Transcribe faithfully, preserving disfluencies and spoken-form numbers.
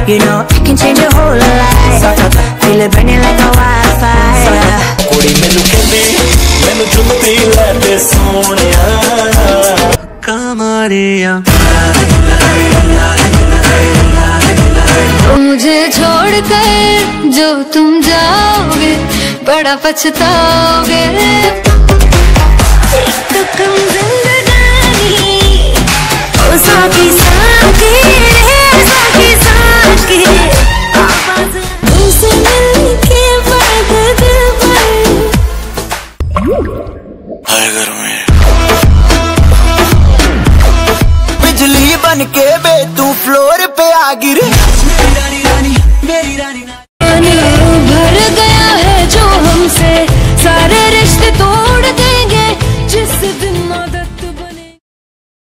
You know I can change your whole life. Feel it burning like a wildfire. कुड़ी मैनू कहंदी मैनू चुमती लैंदे सोहणिया कमारिया। मुझे छोड़कर जो तुम जाओगे बड़ा पछताओगे। तो कम जिंदगानी ओ साथी साथी साथी साथी तुमसे मिलने के बाद दिल भर हर घर में बिजली बन के बे तू फ्लोर पे आ गिरे। मेरी रानी रानी मेरी रानी